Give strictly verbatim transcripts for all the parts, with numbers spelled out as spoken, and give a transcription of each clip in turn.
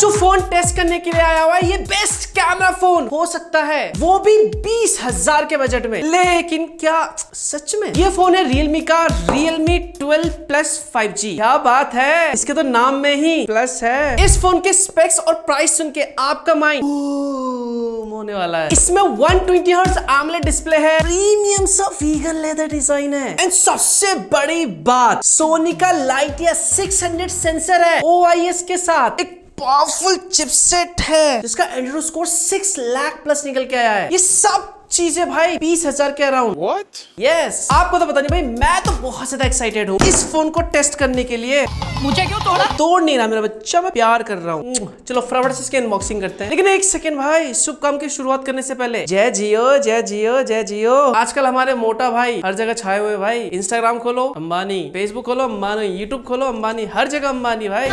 जो phone test करने के लिए आया हुआ है ये बेस्ट कैमरा फोन हो सकता है, वो भी बीस हजार के बजट में। लेकिन क्या सच में ये फोन है Realme का Realme twelve plus five G? क्या बात है, इसके तो नाम में ही प्लस है। इस फोन के स्पेक्स और प्राइस सुन के आपका माइंड होने वाला है। इसमें one twenty hertz AMOLED display है, प्रीमियम सा वीगन लेदर डिजाइन है, एंड सबसे बड़ी बात सोनी का लाइटिया सिक्स हंड्रेड सेंसर है ओ आई एस के साथ। एक पावरफुल चिपसेट है जिसका Android score six lakh plus निकल के आया है। ये सब चीजें भाई बीस हजार के अराउंड। What? Yes. आपको तो पता नहीं भाई, मैं तो बहुत ज्यादा एक्साइटेड हूँ इस फोन को टेस्ट करने के लिए। मुझे क्यों तोड़ा? तोड़ नहीं रहा मेरा बच्चा, मैं प्यार कर रहा हूँ। चलो फटाफट से इसकी अनबॉक्सिंग करते हैं। लेकिन एक सेकंड भाई, शुभ काम की शुरुआत करने से पहले जय जियो जय जियो जय जियो। आजकल हमारे मोटा भाई हर जगह छाए हुए भाई। इंस्टाग्राम खोलो अंबानी, फेसबुक खोलो अंबानी, यूट्यूब खोलो अंबानी, हर जगह अंबानी भाई।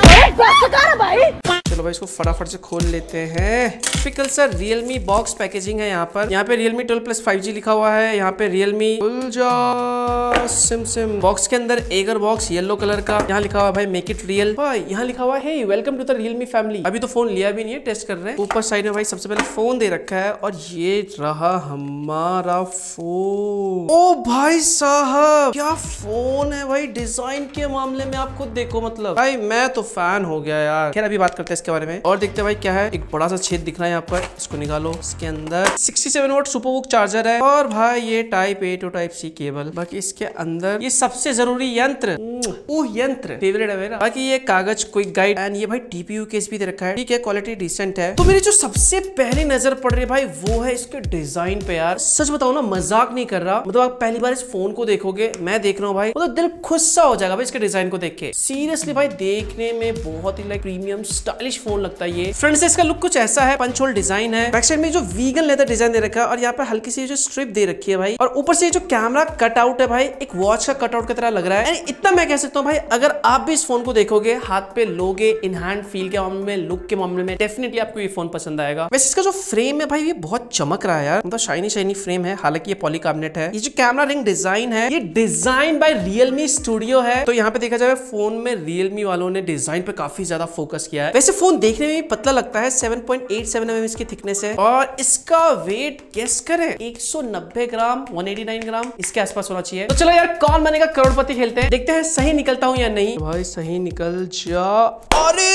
चलो भाई इसको फटाफट से खोल लेते हैं। टिपिकल सा Realme बॉक्स पैकेजिंग है। यहाँ पर यहाँ पे Realme twelve plus five G लिखा हुआ है। यहाँ पे Realme सिम सिम बॉक्स के अंदर एगर बॉक्स येलो कलर का, यहाँ लिखा हुआ भाई मेक इट रियल। भाई यहाँ लिखा हुआ है welcome to the Realme family. अभी तो फोन लिया भी नहीं है, टेस्ट कर रहे हैं। ऊपर साइड में भाई सबसे पहले फोन दे रखा है और ये रहा हमारा फोन। ओ भाई साहब क्या फोन है भाई, डिजाइन के मामले में आप खुद देखो, मतलब भाई मैं तो फैन हो गया यार। खैर अभी बात करते हैं इसके बारे में और देखते हैं भाई क्या है। एक बड़ा सा छेद दिख रहा है यहाँ पर, इसको निकालो। इसके अंदर sixty seven volt SUPERVOOC charger है और भाई ये type A to type C cable. बाकी इसके अंदर ये सबसे जरूरी यंत्र, वो यंत्र फेवरेट है मेरा। बाकी ये कागज क्विक गाइड एंड ये भाई टीपीयू केस भी दे रखा है। ठीक है, क्वालिटी डिसेंट है। तो मेरी जो सबसे पहली नजर पड़ रही है भाई वो है इसके डिजाइन पे। यार सच बताओ ना, मजाक नहीं कर रहा, मतलब आप पहली बार इस फोन को देखोगे, मैं देख रहा हूँ भाई, मतलब दिल खुश सा हो जाएगा भाई इसके डिजाइन को देख के। सीरियसली भाई देखने में बहुत ही लाइक प्रीमियम स्टाइलिश फोन लगता है ये। फ्रंट से इसका लुक कुछ ऐसा है, पंच होल डिजाइन है। बैक साइड में जो वीगन लेदर डिजाइन दे रखा है और यहाँ पे हल्की सी जो स्ट्रिप दे रखी है भाई, और ऊपर से जो कैमरा कटआउट है भाई, एक वॉच का कटआउट की तरह लग रहा है। इतना मैं कह सकता हूँ भाई, अगर आप भी इस फोन को देखोगे, हाथ पे लोगे, इन हैंड फील के मामले में, लुक के मामले में, डेफिनेटली आपको ये फोन पसंद आएगा। वैसे इसका जो फ्रेम है भाई ये बहुत चमक रहा है यार, मतलब शाइनी शाइनी फ्रेम है, हालांकि ये पॉलीकार्बोनेट है। ये जो कैमरा रिंग डिजाइन है ये डिजाइन बाय Realme स्टूडियो है। तो यहाँ पे देखा जाए फोन में Realme वालों ने डिजाइन पे काफी ज्यादा फोकस किया है। वैसे फोन देखने में भी पतला लगता है, seven point eight seven M M इसकी थिकनेस है और इसका वेट गेस करें एक सौ नब्बे ग्राम, एक सौ नवासी ग्राम इसके आसपास होना चाहिए। तो चलो यार कौन बनेगा करोड़पति खेलते हैं, देखते हैं सही निकलता हूँ या नहीं। भाई सही निकल जा। अरे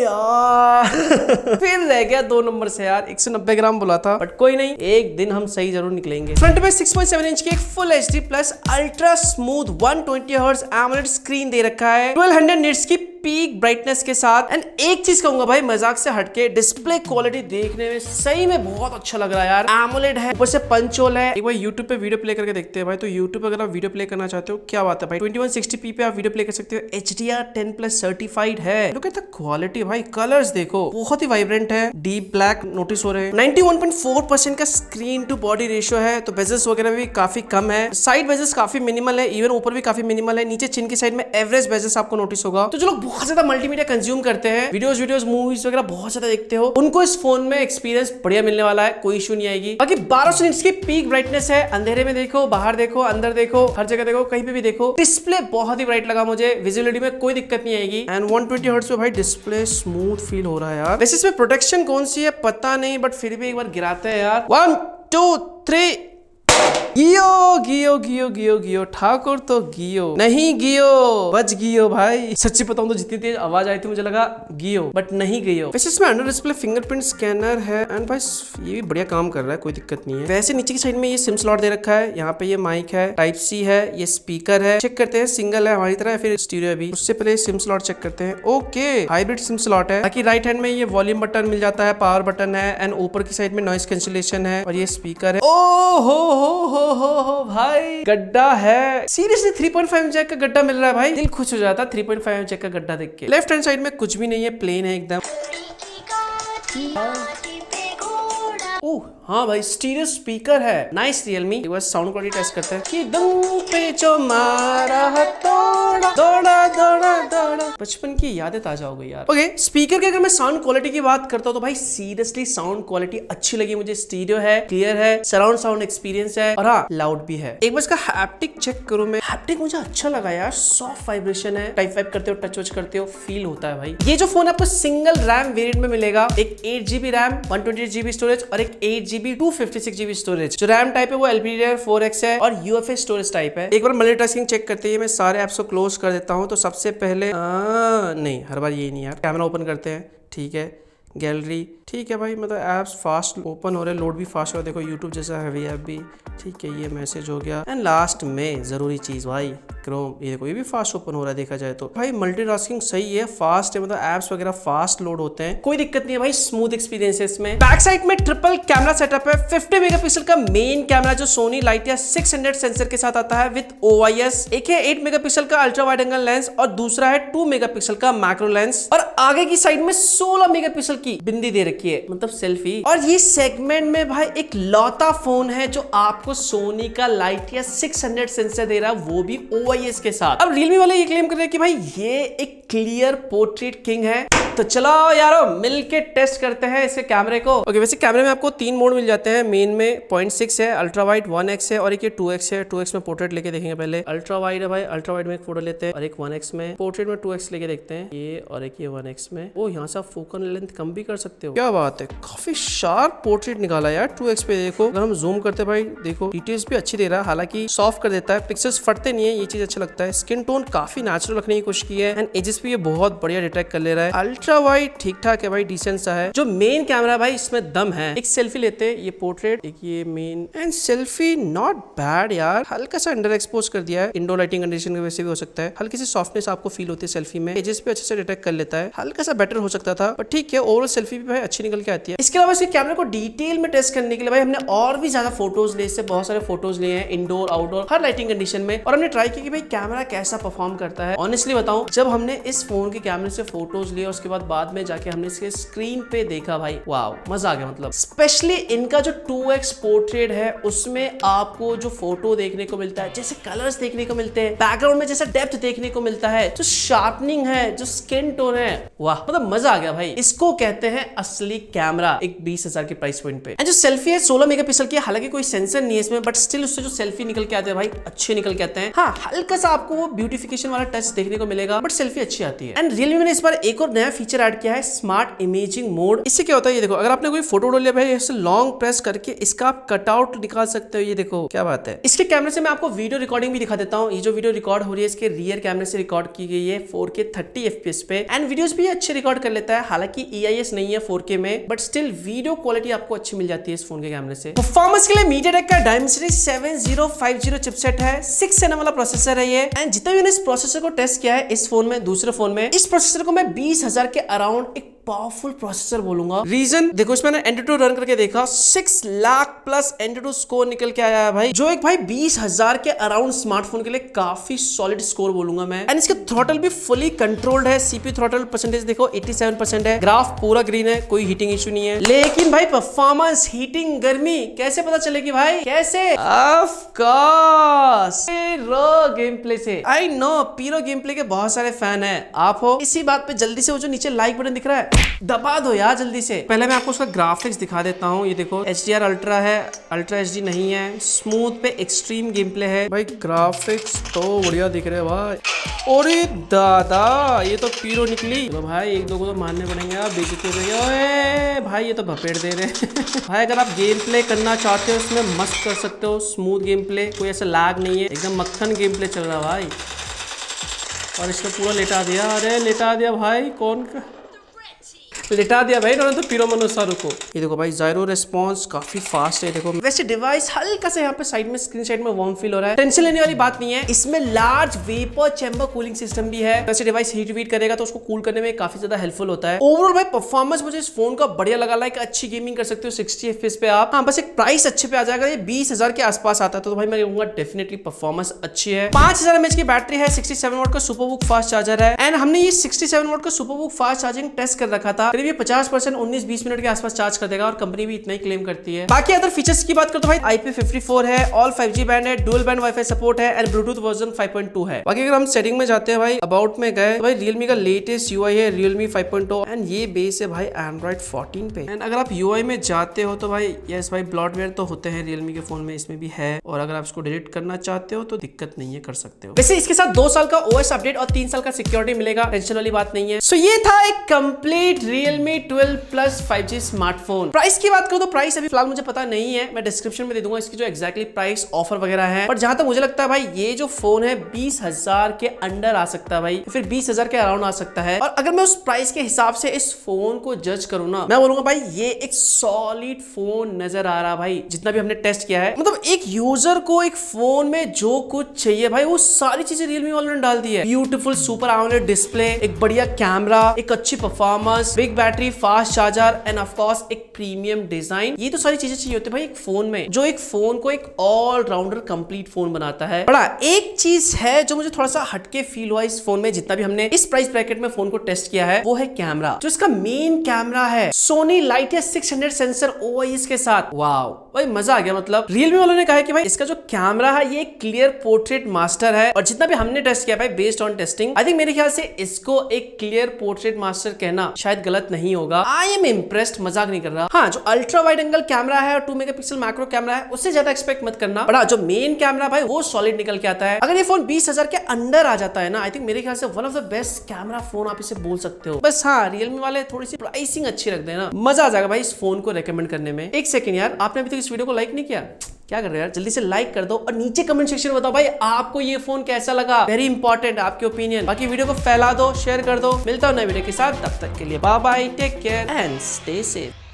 यार फिर रह गया दो नंबर से यार, एक सौ नब्बे ग्राम बोला था, बट कोई नहीं, एक दिन हम सही जरूर निकलेंगे। फ्रंट पे सिक्स पॉइंट सेवन इंच की एक full HD plus ultra smooth one twenty hertz AMOLED screen दे रखा है, ट्वेल्व हंड्रेड निट्स की पीक ब्राइटनेस के साथ। एंड एक चीज कहूंगा भाई मजाक से हटके, डिस्प्ले क्वालिटी देखने में सही में बहुत अच्छा लग रहा है यार। AMOLED है, ऊपर से पंच होल है। एक बार YouTube पे वीडियो प्ले करके देखते हैं भाई। तो YouTube पे अगर आप वीडियो प्ले करना चाहते हो, क्या बात है भाई, ट्वेंटी वन सिक्सटी पी पे आप वीडियो प्ले कर सकते हो। H D R ten plus certified है। लुक एट द क्वालिटी भाई, कलर्स देखो बहुत ही वाइब्रेंट है, डीप ब्लैक नोटिस हो रहे हैं। Ninety one point four percent का स्क्रीन टू बॉडी रेशियो है, तो बेजल्स वगैरह भी काफी कम है। साइड बेजल्स काफी मिनिमल है, इवन ऊपर भी काफी मिनिमल है। नीचे चिन की साइड में एवरेज बेजल्स आपको नोटिस होगा। तो जो लोग बहुत ज्यादा मल्टीमीडिया कंज्यूम करते हैं, वीडियोस वीडियोस मूवीज वगैरह बहुत ज्यादा देखते हो, उनको इस फोन में एक्सपीरियंस बढ़िया मिलने वाला है, कोई इशू नहीं आएगी। बाकी बारह सौ निट्स की पीक ब्राइटनेस है, अंधेरे में देखो, बाहर देखो, अंदर देखो, हर जगह देखो, कहीं पे भी देखो। डिस्प्ले बहुत ही ब्राइट लगा मुझे, विजिबिलिटी में कोई दिक्कत नहीं आएगी। एंड वन ट्वेंटी हर्ट्ज पे भाई डिस्प्ले स्मूथ फील हो रहा है यार। वैसे इसमें प्रोटेक्शन कौन सी है पता नहीं, बट फिर भी एक बार गिराते हैं यार। वन टू थ्री, गियो गियो गियो गियो गियो ठाकुर, तो गियो नहीं, गियो बच गियो भाई। सच्ची बताऊं तो जितनी तेज आवाज आई थी मुझे लगा गियो, बट नहीं गियो। वैसे इसमें अंडर डिस्प्ले फिंगरप्रिंट स्कैनर है एंड भाई ये भी बढ़िया काम कर रहा है, कोई दिक्कत नहीं है। वैसे नीचे की साइड में ये सिम स्लॉट दे रखा है, यहाँ पे ये माइक है, टाइप सी है, ये स्पीकर है। चेक करते हैं सिंगल है हमारी तरह या फिर स्टीरियो है भी। उससे पहले सिम स्लॉट चेक करते हैं। ओके, हाइब्रिड सिम स्लॉट है। बाकी राइट हैंड में ये वॉल्यूम बटन मिल जाता है, पावर बटन है एंड ऊपर की साइड में नॉइस कैंसिलेशन है और ये स्पीकर है। ओ हो हो हो हो हो भाई, गड्ढा है seriously, three point five jack का गड्ढा मिल रहा है भाई, दिल खुश हो जाता थ्री पॉइंट फाइव जैक का गड्ढा देख के। लेफ्ट हैंड साइड में कुछ भी नहीं है, प्लेन है एकदम। ओह हाँ भाई, स्टीरियो स्पीकर है, नाइस Realme। एक बार साउंड क्वालिटी टेस्ट करते हैं कि दम पे जो मारा है तो दौड़ा दौड़ा दौड़ा दौड़ा। बचपन की यादें ताजा हो गई यार। ओके, स्पीकर की अगर मैं साउंड क्वालिटी की बात करता हूँ तो भाई सीरियसली साउंड क्वालिटी अच्छी लगी मुझे। स्टीरियो है, क्लियर है, सराउंड साउंड एक्सपीरियंस है और हाँ लाउड भी है। एक बार इसका हैप्टिक चेक करूं मैं। हैप्टिक मुझे अच्छा लगा यार, सॉफ्ट वाइब्रेशन है, टाइप वाइप करते हो, टच वच करते हो, फील होता है भाई। ये जो फोन आपको सिंगल रैम वेरिएंट में मिलेगा, एक eight GB RAM, one twenty eight GB storage और एक eight GB two fifty six GB storage. जो रैम टाइप है वो एलपीडीआर फोर एक्स है और यूएफएस स्टोरेज टाइप है। एक बार मल्टीटास्किंग चेक करते हैं, मैं सारे एप्स को क्लोज कर देता हूं। तो सबसे पहले आ, नहीं हर बार ये नहीं यार, कैमरा ओपन करते हैं, ठीक है, गैलरी, ठीक है भाई, मतलब ऐप्स फास्ट ओपन हो रहे हैं, लोड भी फास्ट हो रहा है। देखो यूट्यूब जैसा हैवी ऐप भी, ठीक है, ये मैसेज हो गया। एंड लास्ट में जरूरी चीज भाई क्रोम, ये देखो ये भी फास्ट ओपन हो रहा है देखा जाए तो। भाई मल्टीटास्किंग सही है, फास्ट है, मतलब ऐप्स वगैरह फास्ट लोड होते हैं, कोई दिक्कत नहीं है भाई, स्मूथ एक्सपीरियंस है इसमें। बैक साइड में ट्रिपल कैमरा सेटअप है, फिफ्टी मेगापिक्सल का मेन कैमरा जो Sony Lytia six hundred sensor के साथ आता है विद ओ आई एस। एक है एट मेगापिक्सल का अल्ट्रा वाइड एंगल लेंस और दूसरा है टू मेगापिक्सल का मैक्रो लेंस। और आगे की साइड में सोलह मेगापिक्सल की बिंदी दे रखी है, मतलब सेल्फी। और ये सेगमेंट में भाई एक लौता फोन है जो आपको सोनी का लाइटिया सिक्स हंड्रेड सेंसर दे रहा है, वो भी ओ आई एस के साथ। अब रियलमी वाले ये क्लेम कर रहे हैं कि भाई ये एक क्लियर पोर्ट्रेट किंग है। तो चलो यारो मिलके टेस्ट करते हैं इसके कैमरे को। ओके, वैसे कैमरे में आपको तीन मोड मिल जाते हैं। मेन में पॉइंट सिक्स है, अल्ट्रा वाइड वन एक्स है और एक ये टू एक्स है। टू एक्स में पोर्ट्रेट लेके देखेंगे पहले। अल्ट्रा वाइड है भाई, अल्ट्रा वाइड में एक फोटो लेते हैं और एक वन एक्स में। पोर्ट्रेट में टू एक्स लेके देखते हैं, ये और एक ये वन एक्स में। ओ यहाँ से आप फोकल लेंथ कम भी कर सकते हो, क्या बात है, काफी शार्प पोर्ट्रेट निकाला यार टू एक्स पे। देखो अगर हम जूम करते भाई, देखो डिटेल्स भी अच्छी दे रहा है, हालांकि सॉफ्ट कर देता है, पिक्सल्स फटते नहीं है, ये चीज अच्छा लगता है। स्किन टोन काफी नेचुरल रखने की कोशिश की है एंड एजेस भी ये बहुत बढ़िया डिटेक्ट कर ले रहा है। अल्ट्रा वाइड ठीक ठाक है भाई, डिसेंट सा है। जो मेन कैमरा भाई इसमें दम है। एक सेल्फी लेते हैं, ये पोर्ट्रेट, एक ये main and selfie not bad यार। हल्का सा अंडर एक्सपोज कर दिया है, इंडोर लाइटिंग कंडीशन की वजह से भी हो सकता है। हल्की सी सॉफ्टनेस आपको फील होती है सेल्फी में, एजेस भी अच्छे से डिटेक्ट कर लेता है। हल्का सा बेटर हो सकता था बट ठीक है, ओवरऑल सेल्फी भी भाई अच्छी निकल के आती है। इसके अलावा इसके कैमरे को डिटेल में टेस्ट करने के लिए भाई हमने और भी ज्यादा फोटोज लिए, इससे बहुत सारे फोटोज लिए हैं इंडोर आउटडोर हर लाइटिंग कंडीशन में, और हमने ट्राई किया कि भाई कैमरा कैसा परफॉर्म करता है। ऑनेस्टली बताऊं, जब हमने इस फोन के कैमरे से फोटोज लिए उसके बाद बाद में जाके हमने इसके स्क्रीन पे देखा भाई, वाव मजा आ गया। मतलब स्पेशली इनका जो टू एक्स पोर्ट्रेट है उसमें आपको जो फोटो देखने को मिलता है, जैसे कलर्स देखने को मिलते हैं, बैकग्राउंड में जैसा डेप्थ देखने को मिलता है, जो शार्पनिंग है, जो स्किन टोन है, वाह मतलब मजा आ गया भाई। इसको कहते हैं असली कैमरा एक बीस हजार के प्राइस पॉइंट पे। जो सेल्फी है सोलह मेगापिक्सल की, हालांकि कोई सेंसर नहीं है इसमें बट स्टिल उससे जो सेल्फी निकल के आते हैं भाई अच्छे निकल के आते हैं। हाँ हल्का सा आपको वो ब्यूटिफिकेशन वाला टच देखने को मिलेगा बट सेल्फी अच्छी आती है। एंड रियलमी ने इस बार एक और नया फीचर ऐड किया है, स्मार्ट इमेजिंग मोड। इससे क्या होता है, ये देखो अगर आपने कोई फोटो उठा लिया भाई, ऐसे लॉन्ग प्रेस करके इसका आप कटआउट निकाल सकते हो। ये देखो क्या बात है। इसके कैमरे से मैं आपको वीडियो रिकॉर्डिंग भी दिखा देता हूँ। ये जो वीडियो रिकॉर्ड हो रही है इसके रियर कैमरे से रिकॉर्ड की गई है four K thirty F P S पे एंड वीडियोस भी अच्छे रिकॉर्ड कर लेता है। हालांकि ई आई एस नहीं है फोर के में बट स्टिल वीडियो क्वालिटी आपको अच्छी मिल जाती है इस फोन के कैमरे से। परफॉर्मेंस के लिए MediaTek का Dimensity seven zero five zero chipset है, सिक्स नैनो वाला प्रोसेसर है ये। एंड जितना भी मैंने इस प्रोसेसर को टेस्ट किया है इस फोन में, दूसरे फोन में, इस प्रोसेसर को मैं बीस हजार के अराउंड एक पावरफुल प्रोसेसर बोलूंगा। रीजन देखो, इसमें मैंने एंटूटू रन करके देखा, six lakh plus AnTuTu score निकल के आया है भाई, जो एक भाई बीस हजार के अराउंड स्मार्टफोन के लिए काफी सॉलिड स्कोर बोलूंगा मैं। एंड इसके थ्रॉटल भी फुली कंट्रोल्ड है। सीपीयू थ्रॉटल परसेंटेज देखो सत्तासी परसेंट है, ग्राफ पूरा ग्रीन है, कोई हीटिंग इशू नहीं है। लेकिन भाई परफॉर्मेंस, हीटिंग, गर्मी कैसे पता चलेगी भाई? कैसे? ऑफ कोर्स पीरो गेम प्ले से। आई नो पीरो गेम प्ले के बहुत सारे फैन है आप हो, इसी बात पे जल्दी से वो जो नीचे लाइक बटन दिख रहा है दबा दो यार जल्दी से। पहले मैं आपको उसका ग्राफिक्स दिखा देता हूँ। ये देखो एच डी आर अल्ट्रा है, अल्ट्रा एच डी नहीं है, स्मूथ पे एक्सट्रीम गेम प्ले है भाई। ग्राफिक्स तो बढ़िया दिख रहे हैं भाई। अरे दादा ये तो पीरो निकली। तो भाई एक दो को तो मानने पड़ेंगे, आप बेइज्जती हो रही है भाई, ये तो भपेट दे रहे हैं भाई। अगर आप गेम प्ले करना चाहते हो इसमें मस्त कर सकते हो, स्मूथ गेम प्ले, कोई ऐसा लैग नहीं है, एकदम मक्खन गेम प्ले चल रहा भाई। और इसको पूरा लेटा दिया, अरे लेटा दिया भाई, कौन का लेटा दिया भाई इन्होंने तो पीरो मनोसारू को। ये देखो भाई जायरो रिस्पांस काफी फास्ट है। देखो वैसे डिवाइस हल्का सा यहाँ पे साइड में स्क्रीन साइड में वार्म फील हो रहा है, टेंशन लेने वाली बात नहीं है। इसमें large vapour chamber cooling system भी है। वैसे डिवाइस हीट वीट करेगा तो उसको कूल करने में काफी ज्यादा हेल्पफुल होता है। ओवरऑल भाई परफॉर्मेंस मुझे इस फोन का बढ़िया लगा, लाइक अच्छी गेमिंग कर सकते हो सिक्सटी एफ पी एस पे आप। हाँ बस एक प्राइस अच्छे पे आ जाएगा, ये बीस हजार के आसपास आता है तो भाई मैं कहूंगा डेफिनेटली परफॉर्मेंस अच्छी है। पांच हजार एमएच की बैटरी है, सिक्सटी सेवन वॉट का सुपरबुक फास्ट चार्जर है। एंड हमने ये सिक्सटी सेवन वॉट का सुपरबुक फास्ट चार्जिंग टेस्ट कर रखा था करीब ये पचास परसेंट उन्नीस बीस मिनट के आसपास चार्ज कर देगा और कंपनी भी इतना ही क्लेम करती है। बाकी अदर फीचर्स की बात करो तो भाई आई पी फिफ्टी फोर है, ऑल फाइव जी बैंड है, डुअल बैंड वाईफाई सपोर्ट है and Bluetooth version five point two है। बाकी अगर हम सेटिंग में जाते हैं भाई, अबाउट में गए तो भाई Realme का लेटेस्ट यूआई है Realme five point two and ये बेस है भाई Android फोर्टीन पे। एंड अगर आप यूआई में जाते हो तो भाई यस भाई ब्लॉटवेयर तो होते हैं Realme के फोन में, इसमें भी है, और अगर आप इसको डिलीट करना चाहते हो तो दिक्कत नहीं है, कर सकते हो। वैसे इसके साथ दो साल का ओएस अपडेट और तीन साल का सिक्योरिटी मिलेगा, टेंशन वाली बात नहीं है। सो so, ये था एक complete Realme twelve plus five G smartphone. Price की बात करूं तो प्राइस अभी फिलहाल मुझे पता नहीं है, मैं डिस्क्रिप्शन में दे दूंगा इसकी जो एक्जैक्टली प्राइस ऑफर वगैरह है। पर जहां तक मुझे लगता है भाई ये जो फोन है बीस हजार के अंडर आ सकता है भाई, फिर बीस हजार के अराउंड आ सकता है। और अगर मैं उस प्राइस के हिसाब से इस फोन को जज करूं ना, मैं बोलूंगा भाई ये एक सॉलिड फोन नजर आ रहा भाई, जितना भी हमने टेस्ट किया है। मतलब एक यूजर को एक फोन में जो कुछ चाहिए भाई वो सारी चीजें Realme वालों ने डाल दी है। ब्यूटीफुल सुपर एमोलेड डिस्प्ले, एक बढ़िया कैमरा, एक अच्छी performance, big battery, fast charger and of course एक प्रीमियम डिजाइन। ये तो सारी चीजें चाहिए होती है भाई एक फोन में, जो एक फोन को एक ऑल राउंडर कंप्लीट फोन बनाता है। बड़ा एक चीज है जो मुझे थोड़ा सा हटके फील हुआ इस फोन में, जितना भी हमने इस प्राइस ब्रैकेट में फोन को टेस्ट किया है, वो है कैमरा। जो इसका मेन कैमरा है Sony Lytia six hundred sensor OIS के साथ, वाओ भाई मजा आ गया। मतलब Realme वालों ने कहा है कि भाई इसका जो कैमरा है ये क्लियर पोर्ट्रेट मास्टर है, और जितना भी हमने टेस्ट किया भाई based on testing, I think मेरे ख्याल से इसको एक क्लियर पोर्ट्रेट मास्टर कहना शायद गलत नहीं होगा। आई एम इम्प्रेस्ड, मजाक नहीं कर रहा। हाँ, जो अल्ट्रा वाइड एंगल कैमरा है और टू मेगापिक्सल मैक्रो कैमरा है उससे ज्यादा एक्सपेक्ट मत करना, बड़ा जो मेन कैमरा भाई वो सॉलिड निकल के आता है। अगर ये फोन बीस हजार के अंडर आ जाता है ना, आई थिंक मेरे ख्याल से one of the best camera phone आप इसे बोल सकते हो। बस हाँ, Realme वाले थोड़ी सी प्राइसिंग अच्छी रख देना, मजा आ जाएगा भाई इस फोन को रेकमेंड करने में। एक सेकंड यार, आपने अभी तक इस वीडियो को लाइक नहीं किया, क्या कर रहे हो यार, जल्दी से लाइक कर दो और नीचे कमेंट सेक्शन में बताओ भाई आपको ये फोन कैसा लगा। वेरी इंपॉर्टेंट आपके ओपिनियन। बाकी वीडियो को फैला दो, शेयर कर दो। मिलता हूं नए वीडियो के साथ, तब तक के लिए bye bye, take care and stay safe.